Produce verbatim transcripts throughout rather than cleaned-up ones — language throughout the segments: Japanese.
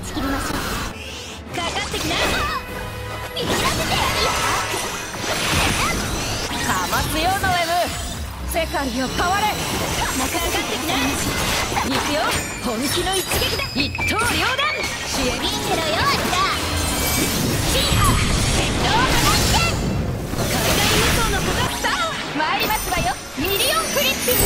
断ち切りましょう。かかってきな。ビビらせてやるよ。 かますよノエム。世界を変われ。 かかってきな。 行くよ、本気の一撃だ。一刀両断。 支援見てろよあんた。シーハ決闘破断剣。 海外無双の子がさあ参りますわよ。ミリオンフリッピング。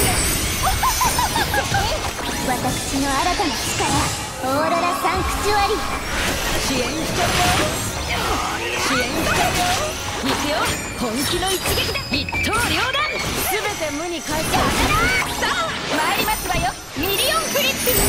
私の新たな力、オーロラサンクチュアリ。 支援しちゃうよ。支援しちゃうよ。行くよ、本気の一撃だ。一刀両断。全て無に返す。さあ参りますわよ。ミリオンフリッピング。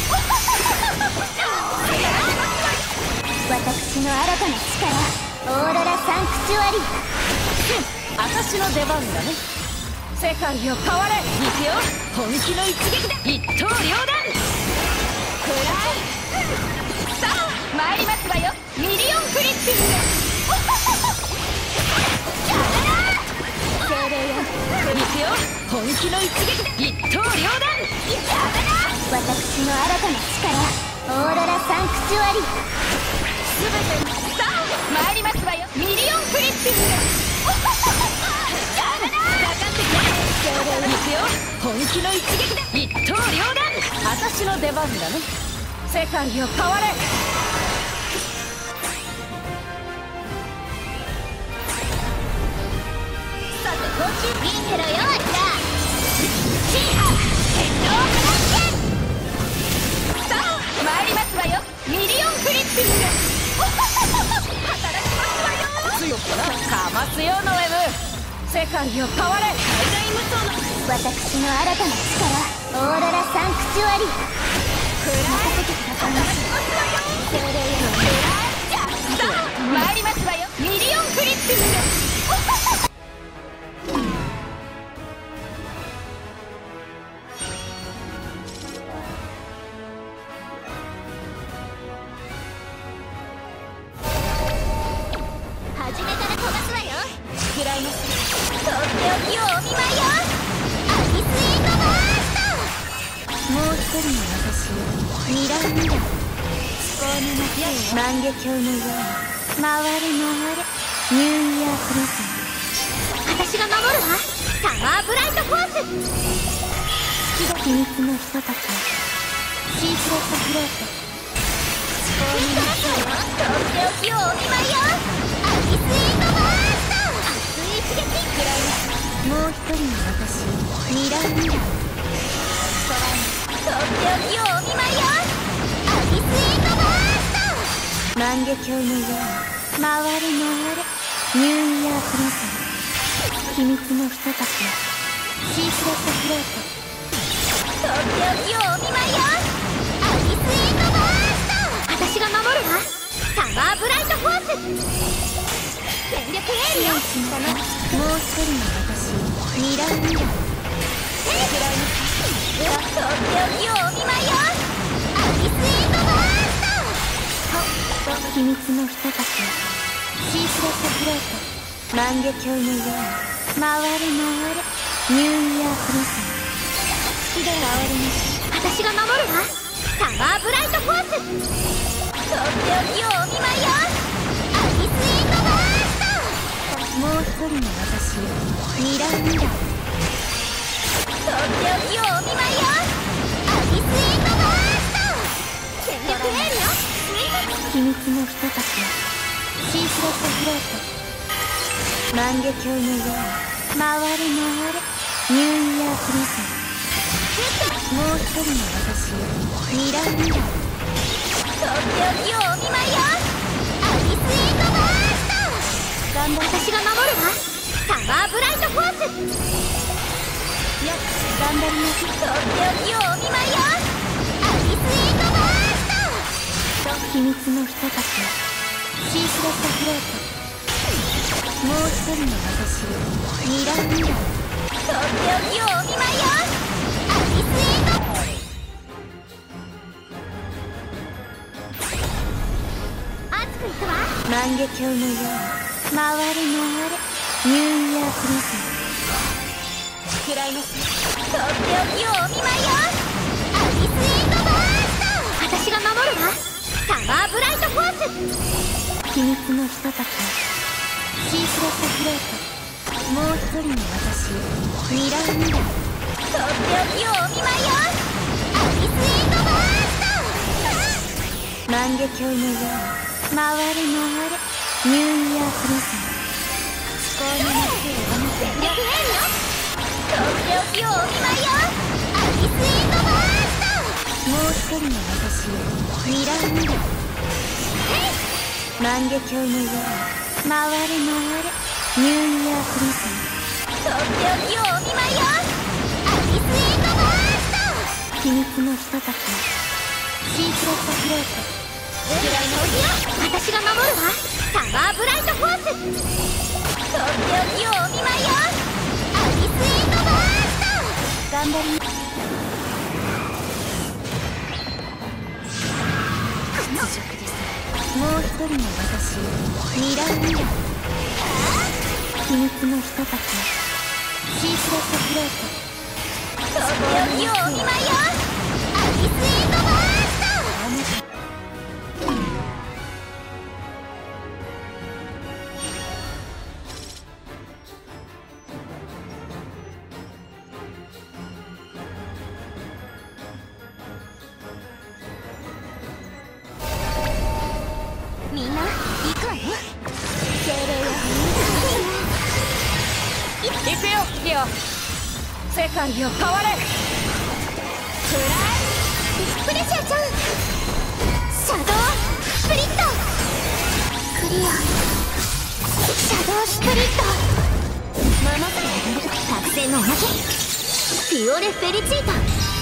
私の新たな力、オーロラサンクチュアリ。 私の出番だね。世界を変われ。行くよ、本気の一撃だ。一刀両断。くらい。さあ参りますわよ。ミリオンフリッピング。 精霊よ、 行くよ、本気の一撃だ。一刀両断。 私の新たな力、オーロラサンクチュアリ。 全てさあ参りますわよ。ミリオンフリッピング。かかってきな。行くよ、本気の一撃だ。一刀両断。私の出番だね。世界を変われ。 さてこっち見てろよあんた。シーハ決闘破断剣。 さあ参りますわよ。ミリオンフリッピング。働きますわよ。強くな。かますよノエム。世界を変われ。海外無双の私の新たな力、オーロラサンクチュアリ。 くらい。働きますわよ。 精霊よ、 さあ参りますわよ。ミリオンフリッピング。 初めから飛ばすわよ。 食らいます。 とっておきをお見舞いよ。アギスエイトバースト。もう一人の私をミラーミラー。思考の夏よ、万華鏡のように回れ回れ。ニューイヤープレゼント。私が守るわ。サマーブライトフォース。月が秘密のひととき。シークレットフロート。思考の夏よ、とっておきをお見舞いよ。アギスエイトバースト。熱い一撃。食らいます。もう一人の私をミラーミラー。トライとっておきをお見舞いよ。アギスエイトバースト。万華鏡のように回れ回れ。ニューイヤープレゼント。秘密のひととき。シークレットフロート。とっておきをお見舞いよ。アギスエイトバースト。私が守るわ。サマーブライトフォース。全力エールよ。もう一人の私をミラーミラー。食らいます。とっておきをお見舞いよ。アギスエイトバースト。秘密のひととき。シークレットフロート。万華鏡のように回れ回れ。ニューイヤープレゼント。月で回ります。私が守るわ。サマーブライトフォース。とっておきをお見舞いよ。アギスエイトバースト。もう一人の私をミラーミラー。とっておきをお見舞いよ。アギスエイトバースト。全力エールよ。秘密のひととき。シークレットフロート。万華鏡のように回れ回れ。ニューイヤープレゼント。もう一人の私をミラーミラー。とっておきをお見舞いよ。アギスエイトバースト。頑張私が守るわ。サマーブライトフォース。よっ頑張ります。とっておきをお見舞いよ。アギスエイトバースト。秘密のひととき。シークレットフロート。もう一人の私をミラーミラー。とっておきをお見舞いよ。アギスエイト。熱くいくわ。万華鏡のように回れ回れ。ニューイヤープレゼント。食らいます。とっておきをお見舞いよ。アギスエイトバースト。私が守るわ。サ秘密のひととき、シークレットフレート、もう一人の私へミラーミラー、とっておきをお見舞いよ。アビスエンドバースト、万華鏡のように回れ回れ、ニューイヤープレゼント、思考の熱を思って逆変よ。とっておきをお見舞いよ。アビスエンドバースト、もう一人の私へミラーミラー、万華鏡のように回れ回れ、ニューイヤープレゼント、とっておきをお見舞いよ。アビスエンドバースト、秘密のひととき、シークレットフレート、ぐらいのおじよ。私が守るわ。サマーブライトフォース、とっておきをお見舞いよ。アビスエンドバースト、頑張り屈辱です。もう一人の私へミラーミラー、秘密のひととき、シークレットフレート、とっておきをお見舞いよ。アビスエンドバースト、みんな行くわよ。精霊よ、 行くよリオ、世界を変われ。 フライプレシアちゃん、シャドウスプリット、クリアシャドウスプリット、守って覚醒のおまけ、フィオレ・フェリチータ、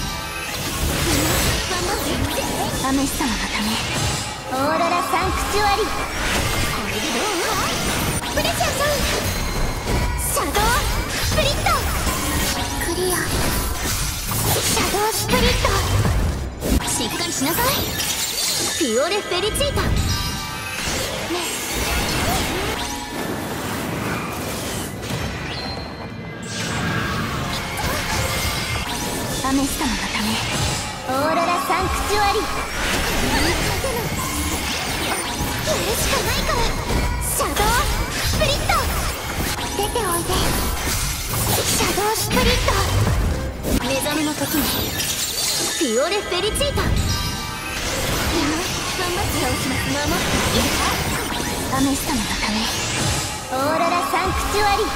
アメス様のためオーロラ・サンクチュアリ、これでどう？プレシアさん、シャドウスプリット、クリアシャドウスプリット、しっかりしなさい。フィオレ・フェリチータ、ね、アメス様のためオーロラ・サンクチュアリ、やるしかないから、シャドウスプリット、出ておいで。シャドウスプリット、目覚めの時にフィオレ・フェリチータ、頑張って倒します。守ってアメス様のためオーロラ・サンクチュアリ、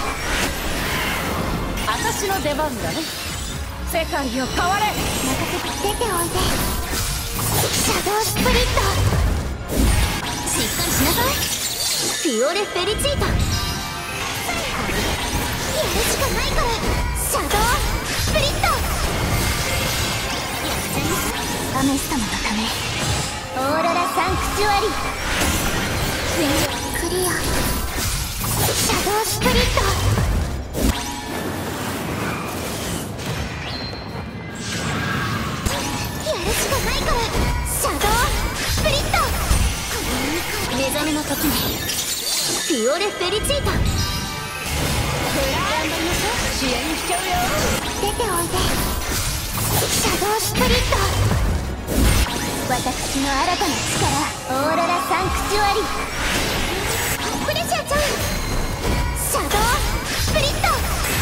私の出番だね。世界を変われ。 任せて、出ておいで。シャドウスプリット、しっかりしなさい。フィオレ・フェリチータ、やるしかないから、シャドウスプリット、アメス様のためオーロラ・サンクチュアリ、クリアシャドウスプリット、やるしかないから、シャドウスプリット、目覚めの時にフィオレ・フェリチータ、 頑張りましょう。支援しちゃうよ。 出ておいで。シャドウスプリット、私の新たな力、オーロラ・サンクチュアリ、プレシアちゃん、シャドウスプリット、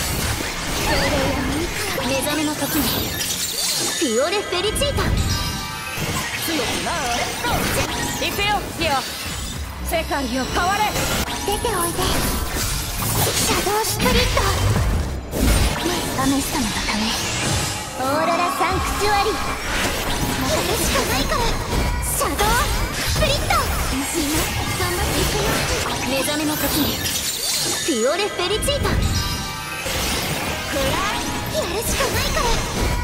目覚めの時にフィオレ・フェリチータ、 強くなれ。行くよリオ、世界を変われ。 出ておいで。シャドウスプリット、アメス様のためオーロラ・サンクチュアリ、やるしかないから、シャドウスプリット、みんな頑張っていくよ。目覚めの時にフィオレ・フェリチータ、やるしかないから、